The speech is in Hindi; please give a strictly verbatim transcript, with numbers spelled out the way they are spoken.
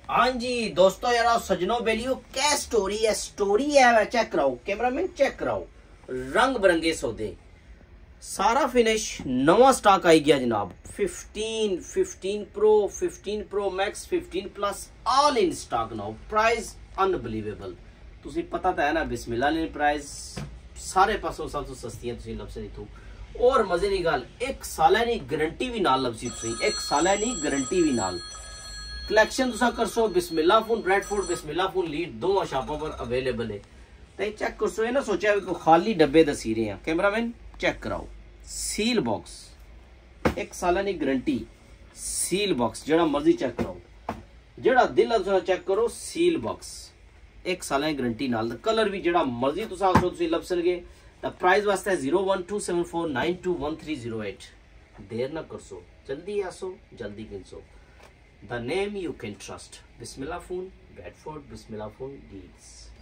हाँ जी दोस्तों यार सजनों बेलियो क्या स्टोरी है स्टोरी है चेक कराओ कैमरामैन चेक कराओ रंग बिरंगे सौदे सारा फिनिश नवा स्टॉक आई गया जनाब fifteen fifteen pro fifteen pro max fifteen plus all in stock now price unbelievable तुसी पता तो है ना बिस्मिल्लाह ने प्राइस सारे पासों सब तो सस्ती है तुसी लबसे नहीं तू और मजे की गल एक साल नी गारंटी भी नाल लबसी तुसी एक साल नी गारंटी भी नाल कलेक्शन तुसा कर सो Bismillah phone Bradford Bismillah phone Leeds दो शॉपों पर अवेलेबल है तो चेक कर सो ये ना सोचा को खाली डब्बे दसी रहे हैं कैमरामैन चेक कराओ सील बॉक्स एक साल की गारंटी सील बॉक्स जड़ा मर्जी चेक कराओ जड़ा दिल तुसा चेक करो सील बॉक्स एक साल की गारंटी नाल कलर भी जड़ा मर्जी तुसा आसो तुसी लभ सके द प्राइस वास्ते zero one two seven four nine two one three zero eight देर ना कर सो जल्दी आसो जल्दी गिनसो the name you can trust Bismillah phone Bradford Bismillah phone deals